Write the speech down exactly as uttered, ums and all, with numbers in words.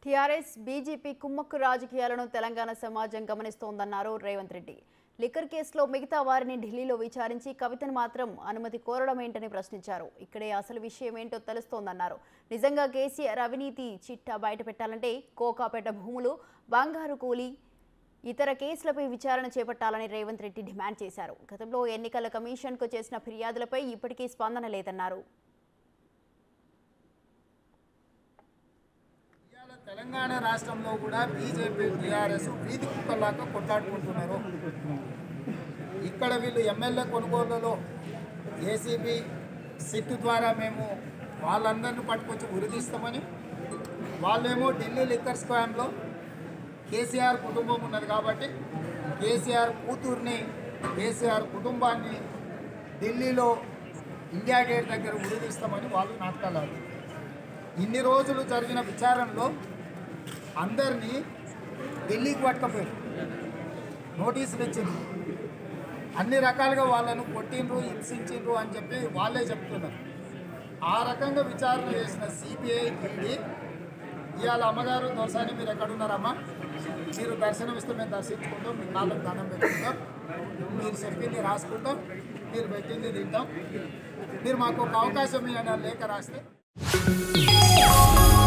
TRS BJP కుమ్మక్కు రాజకీయాలను తెలంగాణ సమాజం గమనిస్తోందన్నారు Revanth Reddy. Liquor కేసులో మిగతా వారిని ఢిల్లీలో విచారించి కవితను మాత్రం అనుమతి కోరడం ఏంటని ప్రశ్నించారు. ఇక్కడే అసలు విషయం ఏంటో తెలుస్తోందన్నారు. నిజంగా కేసీఆర్ అవినీతి చిట్టా బయటపెట్టాలంటే కోకాపేట భూములు, బంగారు కూలీ, ఇతర కేసులపై విచారణ చేపట్టాలని రేవంత్ రెడ్డి డిమాండ్ చేశారు. గతంలో ఎన్నికల కమిషన్కు చేసిన ఫిర్యాదులపై ఇప్పటికీ స్పందన లేదన్నారు. తెలంగాణ రాష్ట్రంలో కూడా బీజేపీ టీఆర్ఎస్ వీధి కుక్కలాగా కొట్లాడుకుంటున్నారు. ఇక్కడ వీళ్ళు ఎమ్మెల్యే కొనుగోళ్లలో ఏసీబీ సిట్ ద్వారా మేము వాళ్ళందరినీ పట్టుకొచ్చి ఉరిదీస్తామని, వాళ్ళేమో ఢిల్లీ లిక్కర్ స్కామ్లో కేసీఆర్ కుటుంబం ఉన్నది కాబట్టి కేసీఆర్ కూతుర్ని, కేసీఆర్ కుటుంబాన్ని ఢిల్లీలో ఇండియా గేట్ దగ్గర ఉరిదీస్తామని వాళ్ళు నాటకాలు ఆడారు. ఇన్ని రోజులు జరిగిన విచారణలో అందరినీ ఢిల్లీకి పట్టుకపోయారు, నోటీసులు ఇచ్చిండ్రు, అన్ని రకాలుగా వాళ్ళను కొట్టిండ్రు, హింసించిండ్రు అని చెప్పి వాళ్ళే చెప్తున్నారు. ఆ రకంగా విచారణ చేసిన సిబిఐ ఈడీ ఇవాళ అమ్మగారు దొరసాని మీరు ఎక్కడున్నారమ్మా, మీరు దర్శనం ఇస్తే మేము దర్శించుకుంటాం, మీ కాళ్ళకు దండం పెట్టుకుంటాం, మీరు చెప్పింది రాసుకుంటాం, మీరు పెట్టింది తింటాం, మీరు మాకు ఒక అవకాశం ఇవ్వండి లేఖ రాస్తే